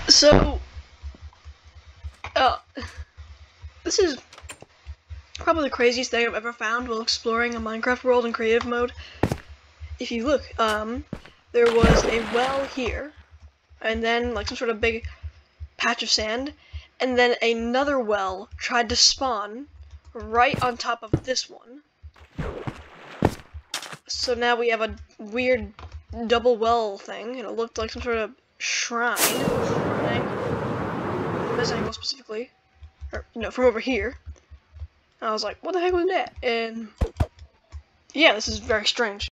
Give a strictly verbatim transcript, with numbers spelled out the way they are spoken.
So, uh, this is probably the craziest thing I've ever found while exploring a Minecraft world in creative mode. If you look, um, there was a well here, and then like some sort of big patch of sand, and then another well tried to spawn right on top of this one. So now we have a weird double well thing, and it looked like some sort of shrine. From this angle specifically, or you know, from over here. And I was like, what the heck was that? And yeah, this is very strange.